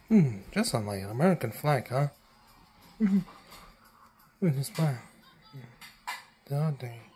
Just on like an American flag, huh? Look at this flag. Oh, dang.